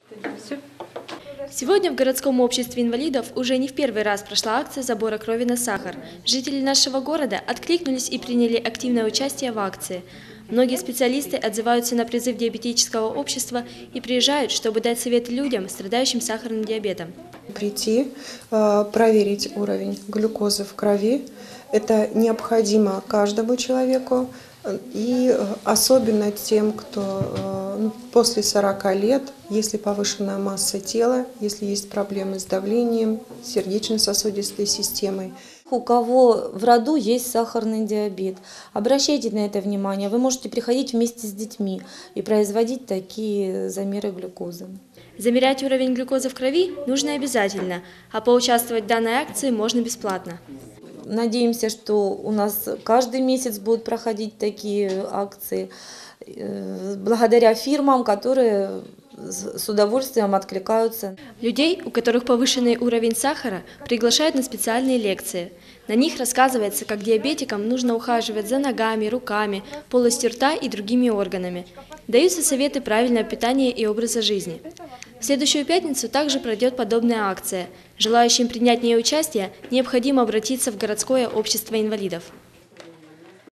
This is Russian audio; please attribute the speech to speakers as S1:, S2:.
S1: Сегодня в городском обществе инвалидов уже не в первый раз прошла акция забора крови на сахар. Жители нашего города откликнулись и приняли активное участие в акции. Многие специалисты отзываются на призыв диабетического общества и приезжают, чтобы дать советы людям, страдающим сахарным диабетом.
S2: Прийти, проверить уровень глюкозы в крови. Это необходимо каждому человеку, и особенно тем, кто после 40 лет, если повышенная масса тела, если есть проблемы с давлением, сердечно-сосудистой системой.
S3: У кого в роду есть сахарный диабет, обращайте на это внимание. Вы можете приходить вместе с детьми и производить такие замеры глюкозы.
S1: Замерять уровень глюкозы в крови нужно обязательно, а поучаствовать в данной акции можно бесплатно.
S3: Надеемся, что у нас каждый месяц будут проходить такие акции благодаря фирмам, которые с удовольствием откликаются.
S1: Людей, у которых повышенный уровень сахара, приглашают на специальные лекции. На них рассказывается, как диабетикам нужно ухаживать за ногами, руками, полостью рта и другими органами. Даются советы правильного питания и образа жизни. В следующую пятницу также пройдет подобная акция. Желающим принять в ней участие необходимо обратиться в городское общество инвалидов.